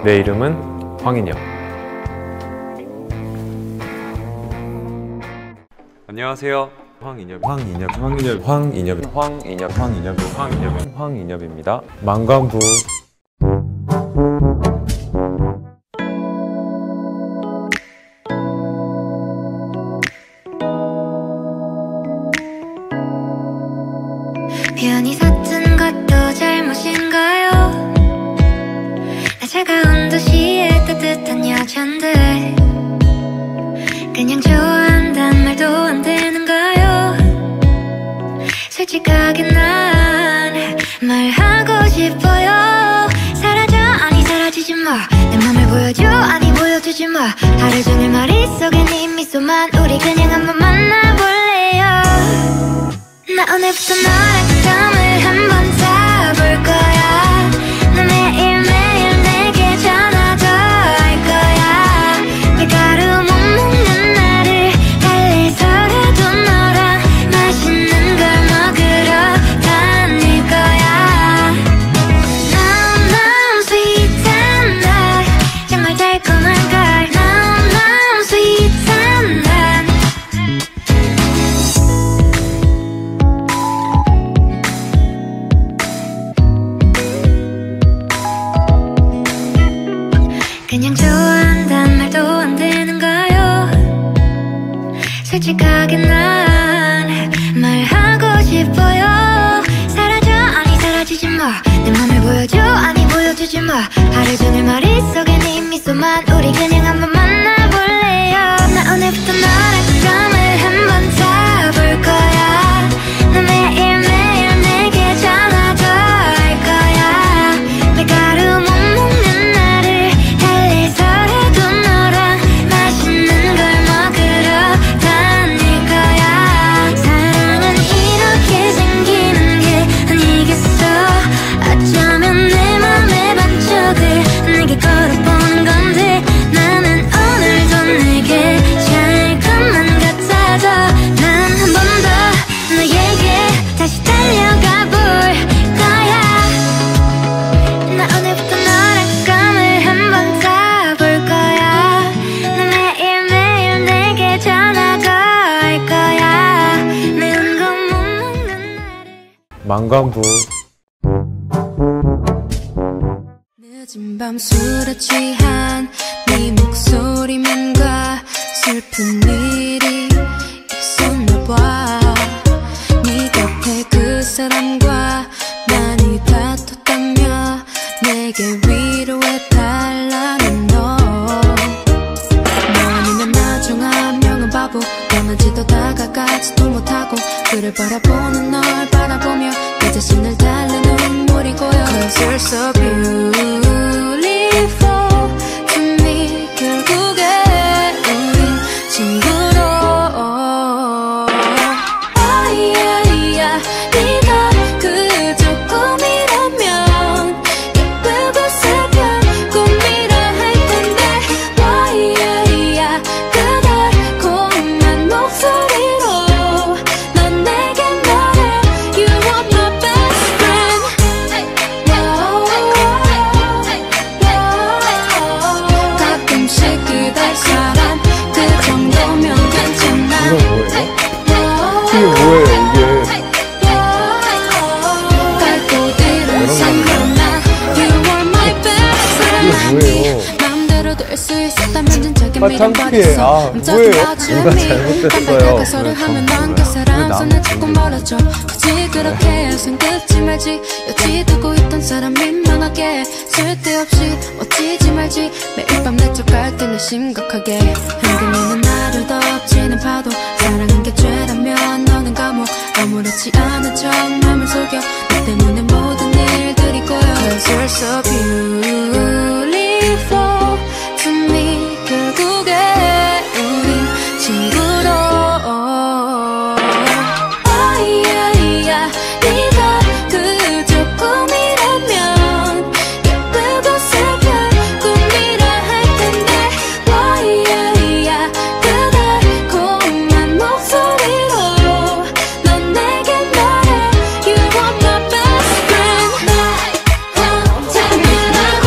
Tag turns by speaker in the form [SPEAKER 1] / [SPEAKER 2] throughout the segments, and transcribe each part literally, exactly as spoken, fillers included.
[SPEAKER 1] 내 이름은 황인엽.
[SPEAKER 2] 안녕하세요. 황인엽.
[SPEAKER 1] 황인엽. 황인엽. 황인엽.
[SPEAKER 2] 황인엽.
[SPEAKER 1] 황인엽.
[SPEAKER 2] 황인엽.
[SPEAKER 1] 황인엽입니다. 만관부.
[SPEAKER 3] 편히 섰던 것도 잘못인가요? 나 차가운 도시의 따뜻한 여잔데 그냥 좋아한단 말도 안 되는가요? 솔직하게 난 말하고 싶어요. 사라져 아니 사라지지 마. 내 맘을 보여줘 아니 보여주지 마. 하루 종일 머릿속에 네 미소만. 우리 그냥 한번 만나볼래요. 나 오늘부터 너랑 감을 한번 잡을 거야. 너 매일매일 내게 전화도 할 거야. 밀가루 못 먹는 나를 달래서라도 너랑 맛있는 걸 먹으러 다닐 거야. Nom nom sweet and hot. 정말 달콤한 걸 Nom nom sweet and hot. 그냥 좋아한단 말도 안 되는가요? 솔직하게 난 말하고 싶어요. 사라져 아니 사라지지 마. 내 맘을 보여줘 아니 보여주지 마. 하루 종일 머릿속에 네 미소만. 우리 그냥 한번 만나볼래요. 나 오늘부터 너랑 감을 한번 잡을 거야. 너 매일매일 내게 전화도 할 거야. 밀가루 못 먹는 나를 달래서라도 너랑 맛있는 걸 먹으러 다닐 거야. 사랑은 이렇게 생기는 게 아니겠어. 어쩌면 내 맘의 반쪽을 내게 걸어보는 건데 나는 오늘도 내게 잘 것만 같아져. 난 한 번 더 너에게 다시 달려가 볼 거야. 나 오늘부터 너랑 감을 한번 잡을 거야. 너 매일매일 내게 전화도 할 거야. 매운 거 못 먹는 나를.
[SPEAKER 1] 만관부.
[SPEAKER 3] 늦은 밤 술에 취한 네 목소리만과 슬픈 일이 있었나 봐. 네 곁에 그 사람과 많이 다퉜다며 내게 위로해달라는 너. 아니면 나중한 명은 바보. 떠나지도 다가가지도 못하고 그를 바라보는 널 바라보며 내 자신을 달래 눈물이 고여. Cause you're so beautiful to me. 결국에 우린 친구로. Oh yeah yeah. 네가 그저 꿈이라면 예쁘고 새벽 꿈이라 할 텐데. Oh yeah yeah. 그 달콤한 목소리로 넌 내게 말해. You are my best friend. 가끔씩 기댈 사람 그 정도면 괜찮아.
[SPEAKER 1] 이건 뭐예요? 이게 뭐예요 이게?
[SPEAKER 3] 갈곳 잃은 생각나. You are my best friend.
[SPEAKER 1] 이게 뭐예요?
[SPEAKER 3] 마음대로 될 수 있었다면 진작에
[SPEAKER 1] 아, 창피해. 아, 뭐예요? 이거 잘못했어요.
[SPEAKER 3] 가서를 하면 난 그 사람 손을 잡고 멀어져. 굳이 그렇게 생각지 말지. 여지 두고 있던 사람 민망하게 쓸데없이 멋지지 말지. 매일 밤 내적 갈등을 심각하게 흔들리는 나를 덮치는 파도. 사랑한 게 죄라면 너는 감옥. 아무렇지 않은 척 맘을 속여. 너 때문에 모든 일들이 꼬여. Cause you're so beautiful to me. 결국에 우린 친구로. Oh yeah yeah. 네가 그저 꿈이라면 예쁘고 새벽 꿈이라 할 텐데. Oh yeah yeah. 그 달콤한 목소리로 넌 내게 말해. You are my best friend. 나 혼자면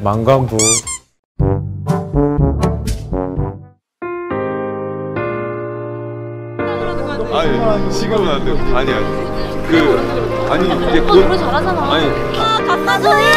[SPEAKER 1] 망관부.
[SPEAKER 2] 아니 지금은 안 돼. 아니야. 그 아니 이제 곧
[SPEAKER 4] 노래 잘하잖아.
[SPEAKER 2] 아니
[SPEAKER 4] 아, 감사줘요.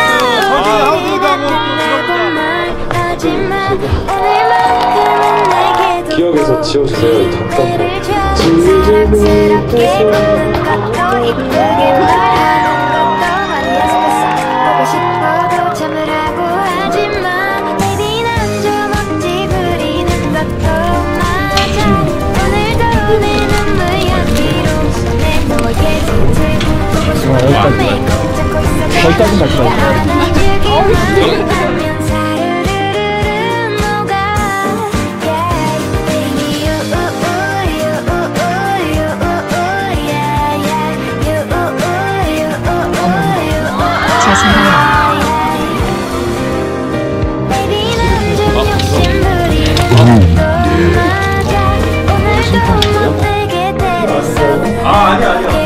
[SPEAKER 5] 기억에서 지워주세요. 잠깐만.
[SPEAKER 3] 사랑스럽게 웃는 것도 이쁘게 말하는 것도 보고 싶어도 참으라고 하지만 Baby 난 좀 억지 부리는 것도 맞아. 오늘도 내 눈물 향기로 내 너에게 짙을 보고 싶어 메이크업 잡고 있어 거기까지 안아주기만 하면 사르르르르 녹아 Yeah Baby you you you yeah yeah you you you
[SPEAKER 6] 자신감.
[SPEAKER 3] Baby 난 좀 욕심 부리는 것도 맞아. 오늘도 너에게 때렸어
[SPEAKER 2] 아 아니야 아니야.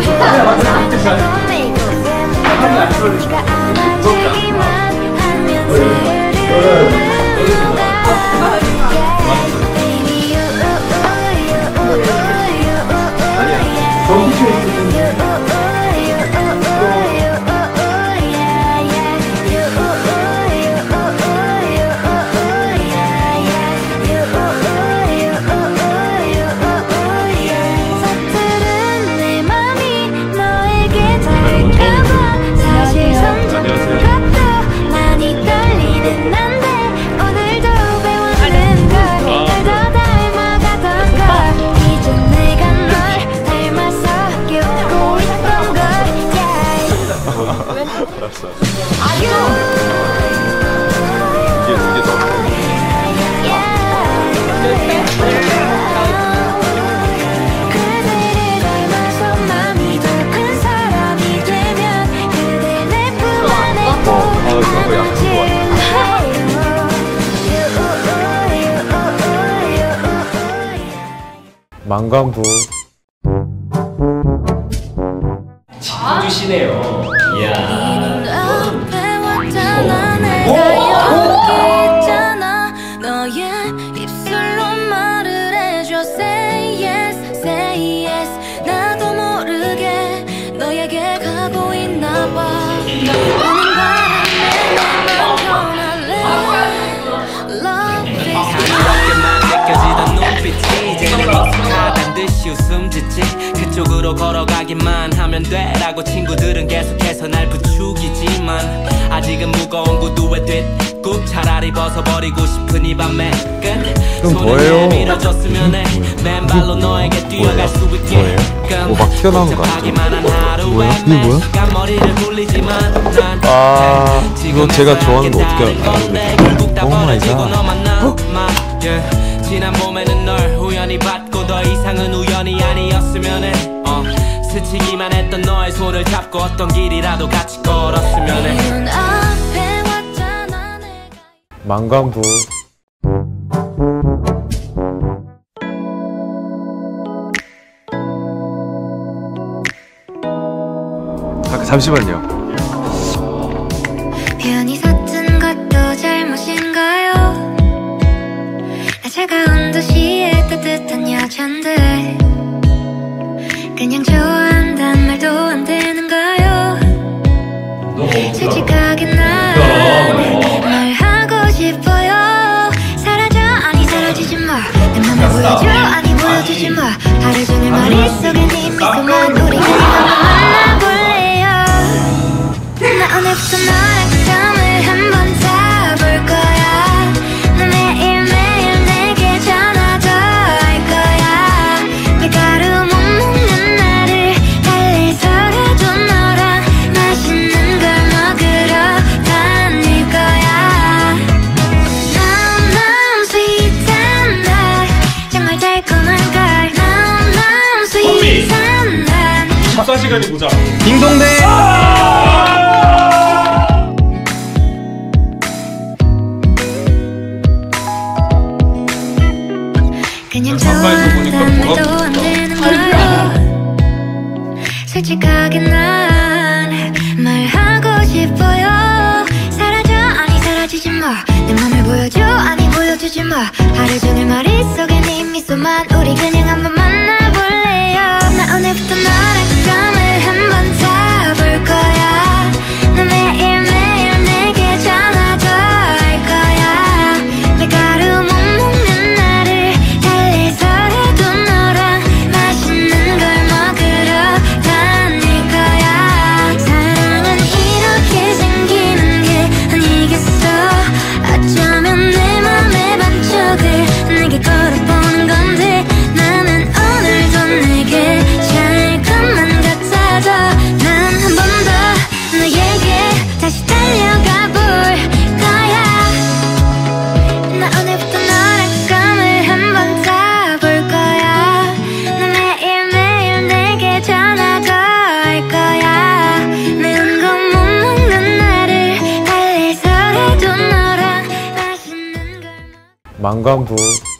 [SPEAKER 3] 네가 안아주기만 하면 스르르르 녹아 Baby you you 서투른 내 맘이 너에게 닿을까봐 사실 점점 것도 많이 떨리는 난데 오늘도 배우는 걸 널 더 닮아가던 걸 이제 내가 널 닮아서 깨우고 있던 걸
[SPEAKER 2] 알았어. 이게 두개 더.
[SPEAKER 3] 그대를 닮아서 맘이 더 큰 사람이 되면 그댈 내 품 안에 꼭 안아줄래요.
[SPEAKER 1] 망관부.
[SPEAKER 5] 해주시네요. 이야.
[SPEAKER 3] 앞에 왔잖아 내가 여기 있잖아 너의 입술로 말을 해줘 Say yes, say yes 나도 모르게 너에게 가고 있나봐 오는 바람에 내맘 전할래 Love is
[SPEAKER 7] 가볍게만 느껴지던 눈빛이 이제 내 익숙하단 듯이 웃음 짓지 그쪽으로 걸어가기만 하면 돼라고 친구들은 계속해서 날 부추기지만 아직은 무거운 구두에 뒷굽 차라리 벗어버리고 싶은 이 밤의 끝
[SPEAKER 1] 그럼
[SPEAKER 7] 손을
[SPEAKER 1] 뭐예요?
[SPEAKER 7] 내밀어줬으면 해 맨발로 너에게 뛰어갈 수 있게
[SPEAKER 1] 뭐 막 튀어나오는 거 아니죠? 뭐야? 이게 뭐야?
[SPEAKER 7] 머리를 굴리지만 난
[SPEAKER 1] 아 이거 제가 좋아하는 거 어떻게 알아요?
[SPEAKER 7] 오
[SPEAKER 1] 마이 갓.
[SPEAKER 7] 지난 봄에는 널 우연히 받고 더 이상은 우연이 아니었으면 해 어, 스치기만 했던 너의 손을 잡고 어떤 길이라도 같이 걸었으면 해
[SPEAKER 3] 눈 앞에 왔잖아 내가
[SPEAKER 1] 망관부.
[SPEAKER 2] 잠시만요.
[SPEAKER 3] 편히 섰던 것도 잘못인가요? 나 차가운 도시의 따뜻한 여잔데 그냥 좋아한단 말도 안 되는가요? 솔직하게 난 말하고 싶어요 사라져 아니 사라지지 마 내 맘을 보여줘 아니 보여주지 마 하루 종일 머릿속에 네 미소만 우리 그냥 한번 만나볼래요 나 오늘부터 너랑 썸을 한번 타볼 거야 너 매일매일 내게 전화도 할 거야 밀가루 못 먹는 나를 달래서라도 너랑 맛있는 걸 먹으러 다닐 거야 Nom nom sweet and hot 정말 달콤한 걸 Nom nom sweet and hot
[SPEAKER 5] 십사 시간이 보자.
[SPEAKER 1] 딩동댕.
[SPEAKER 3] 그냥 좋아한단 말도 안 되는 거야 솔직하게 난 말하고 싶어요 사라져 아니 사라져 내 머릿속에 네 미소만 우리 그냥 한번 만나볼래요. 나 오늘부터 너랑 감을 한번 잡을 거야. 나 매일매일 내게 전화도 할 거야. 밀가루 못 먹는 나를 달래서라도 너랑 맛있는 걸 먹으러 다닐 거야. 사랑은 이렇게 생기는 게 아니겠어. 어쩌면 내 맘의 반쪽을 내게 걸어보는 건데 나는 오늘도 내게 잘 것만 같아져. 난 한 번 더 너에게 다시 달려가 볼 거야. 나 오늘부터 너랑 감을 한번 잡을 거야. 나 매일매일 내게 전화도 할 거야. 매운 거 못 먹는 나를 달래서라도 너랑 맛있는 걸
[SPEAKER 1] 망관부.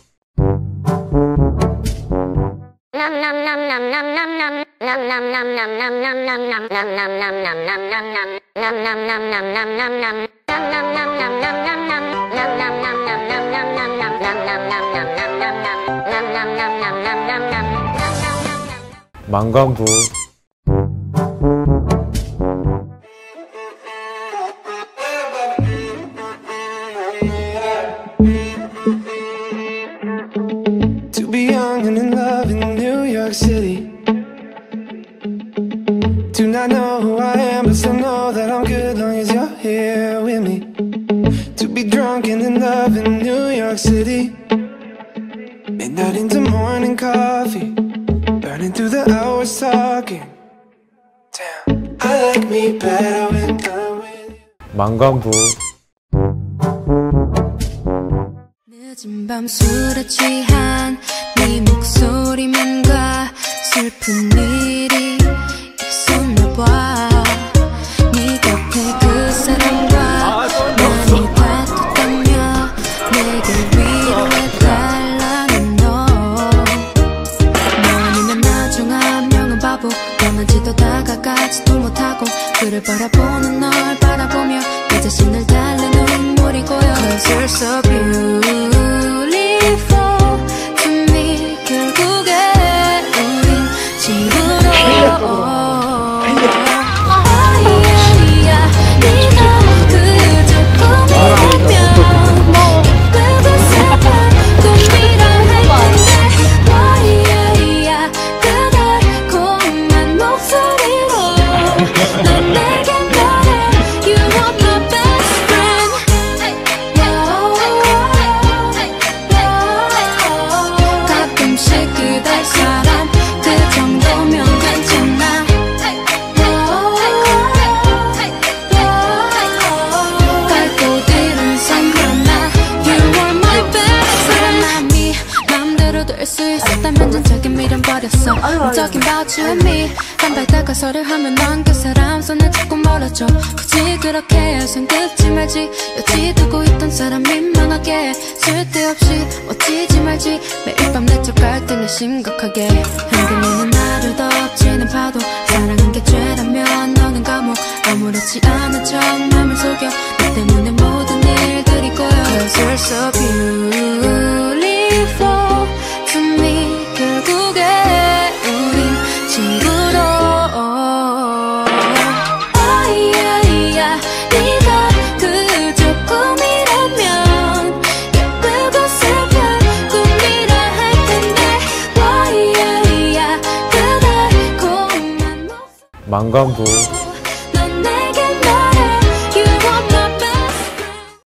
[SPEAKER 1] 망관부.
[SPEAKER 4] To be young and in love in New York City. Do not know who I am, but still know that I'm good long as you're here with me. To be drunk and in love in New York City. Midnight into morning coffee, burning through the hours talking. Damn, I like me better when I'm with you.
[SPEAKER 1] 망관부.
[SPEAKER 3] 늦은 밤 술에 취한 네 목소리만과 슬픈 일이 있었나 봐. 네 곁에 그 사람과 많이 다퉜다며 내게 위로해달라는 너. 너는 나 중 한 명은 바보. 원하지도 다가가지도 못하고 그를 바라보는 널 바라보며 내 자신을 달래 눈물이 고여. Cause you're so beautiful to me. 결국에 우린 친구로. I'm talking about you and me. 한 발 다가서를 하면 넌 그 사람 손을 잡고 멀어져. 굳이 그렇게 손 뜯지 말지. 여지 두고 있던 사람 민망하게 쓸데없이 멋지지 말지. 매일 밤 내적 갈등이 심각하게 흔들리는 나를 덮치는 파도. 사랑한 게 죄라면 너는 감옥. 아무렇지 않은 척 맘을 속여. 너 때문에 모든 일들이 꼬여. Cause you're so beautiful to me. 결국에 우린 친구로. Oh yeah yeah. 네가 그저 꿈이라면 예쁘고 슬픈 꿈이라 할 텐데. Oh yeah yeah. 그 달콤한 목소리.
[SPEAKER 1] 망관부.